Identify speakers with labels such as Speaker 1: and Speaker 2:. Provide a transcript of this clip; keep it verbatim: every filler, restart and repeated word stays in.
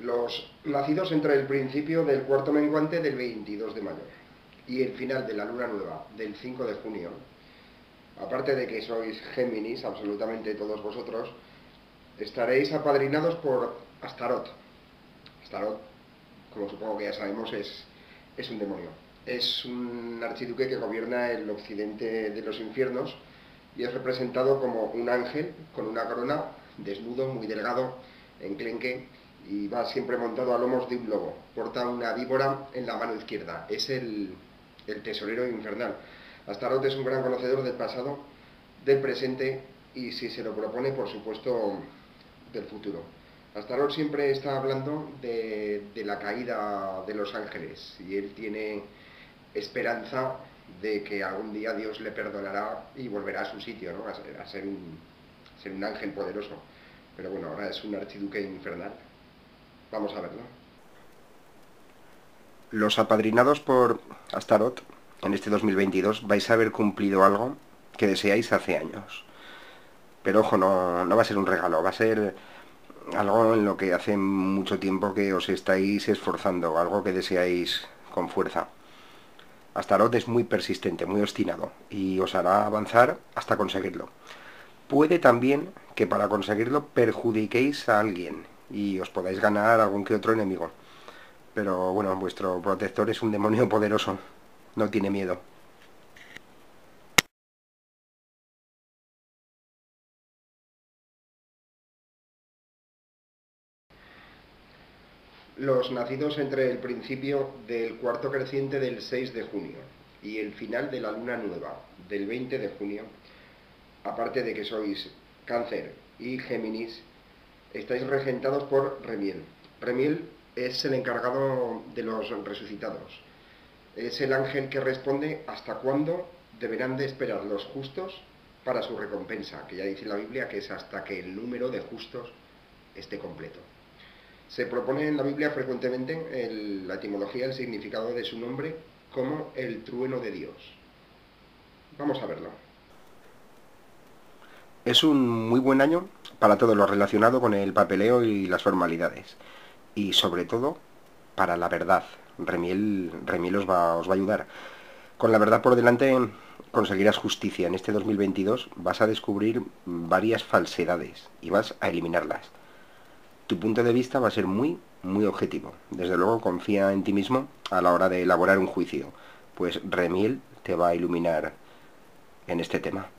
Speaker 1: Los nacidos entre el principio del cuarto menguante del veintidós de mayo y el final de la luna nueva del cinco de junio, aparte de que sois Géminis, absolutamente todos vosotros, estaréis apadrinados por Astarot. Astarot, como supongo que ya sabemos, es, es un demonio. Es un archiduque que gobierna el occidente de los infiernos y es representado como un ángel con una corona, desnudo, muy delgado, enclenque, y va siempre montado a lomos de un lobo. Porta una víbora en la mano izquierda. Es el, el tesorero infernal. Astaroth es un gran conocedor del pasado, del presente y, si se lo propone, por supuesto, del futuro. Astaroth siempre está hablando de, de la caída de los ángeles y él tiene esperanza de que algún día Dios le perdonará y volverá a su sitio, ¿no? a, ser, a ser, un, ser un ángel poderoso. Pero bueno, ahora es un archiduque infernal. Vamos a verlo. Los apadrinados por Astaroth en este dos mil veintidós vais a haber cumplido algo que deseáis hace años. Pero ojo, no, no va a ser un regalo, va a ser algo en lo que hace mucho tiempo que os estáis esforzando, algo que deseáis con fuerza. Astaroth es muy persistente, muy obstinado y os hará avanzar hasta conseguirlo. Puede también que para conseguirlo perjudiquéis a alguien y os podáis ganar algún que otro enemigo. Pero bueno, vuestro protector es un demonio poderoso, no tiene miedo. Los nacidos entre el principio del cuarto creciente del seis de junio y el final de la luna nueva del veinte de junio, aparte de que sois Cáncer y Géminis, estáis regentados por Remiel. Remiel es el encargado de los resucitados. Es el ángel que responde hasta cuándo deberán de esperar los justos para su recompensa, que ya dice la Biblia que es hasta que el número de justos esté completo. Se propone en la Biblia frecuentemente el, la etimología, el significado de su nombre como el trueno de Dios. Vamos a verlo. Es un muy buen año para todo lo relacionado con el papeleo y las formalidades. Y sobre todo, para la verdad. Remiel, Remiel os, va, os va a ayudar. Con la verdad por delante conseguirás justicia. En este dos mil veintidós vas a descubrir varias falsedades y vas a eliminarlas. Tu punto de vista va a ser muy, muy objetivo. Desde luego confía en ti mismo a la hora de elaborar un juicio, pues Remiel te va a iluminar en este tema.